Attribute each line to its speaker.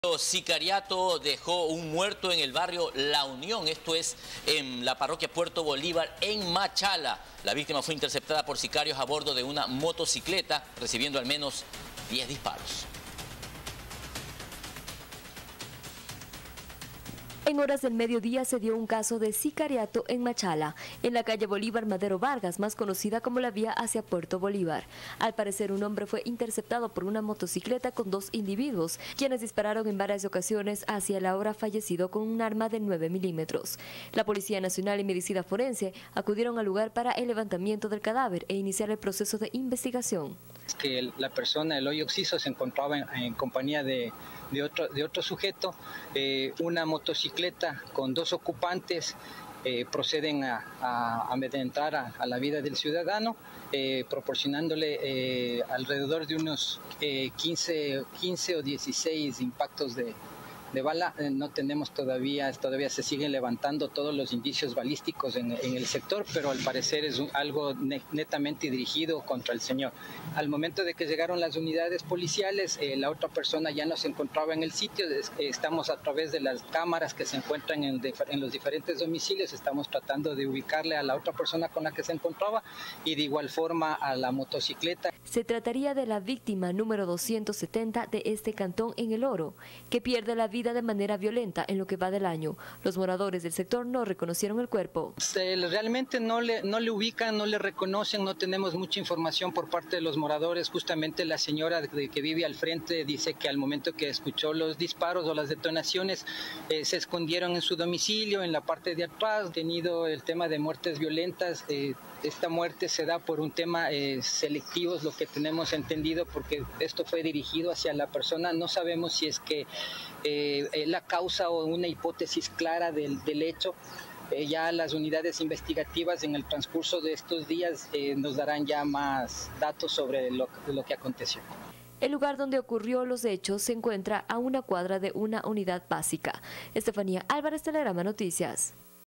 Speaker 1: Sicariato dejó un muerto en el barrio La Unión, esto es en la parroquia Puerto Bolívar, en Machala. La víctima fue interceptada por sicarios a bordo de una motocicleta, recibiendo al menos 10 disparos.
Speaker 2: En horas del mediodía se dio un caso de sicariato en Machala, en la calle Bolívar Madero Vargas, más conocida como la vía hacia Puerto Bolívar. Al parecer, un hombre fue interceptado por una motocicleta con 2 individuos, quienes dispararon en varias ocasiones hacia el ahora fallecido con un arma de 9 milímetros. La Policía Nacional y Medicina Forense acudieron al lugar para el levantamiento del cadáver e iniciar el proceso de investigación.
Speaker 3: Que la persona, el hoyo occiso, se encontraba en compañía de otro sujeto. Una motocicleta con 2 ocupantes proceden a amedrentar a la vida del ciudadano, proporcionándole alrededor de unos 15 o 16 impactos de bala. No tenemos todavía se siguen levantando todos los indicios balísticos en el sector, pero al parecer es algo netamente dirigido contra el señor. Al momento de que llegaron las unidades policiales, la otra persona ya no se encontraba en el sitio. Estamos a través de las cámaras que se encuentran en los diferentes domicilios, estamos tratando de ubicarle a la otra persona con la que se encontraba y de igual forma a la motocicleta.
Speaker 2: Se trataría de la víctima número 270 de este cantón en El Oro, que pierde la vida de manera violenta en lo que va del año. Los moradores del sector no reconocieron el cuerpo.
Speaker 3: Realmente no le ubican, no le reconocen, no tenemos mucha información por parte de los moradores. Justamente la señora que vive al frente dice que al momento que escuchó los disparos o las detonaciones se escondieron en su domicilio, en la parte de atrás. Tenido el tema de muertes violentas, esta muerte se da por un tema selectivo, es lo que tenemos entendido, porque esto fue dirigido hacia la persona. No sabemos si es que la causa o una hipótesis clara del hecho. Ya las unidades investigativas en el transcurso de estos días nos darán ya más datos sobre lo que aconteció.
Speaker 2: El lugar donde ocurrió los hechos se encuentra a una cuadra de una unidad básica. Estefanía Álvarez, Telegrama Noticias.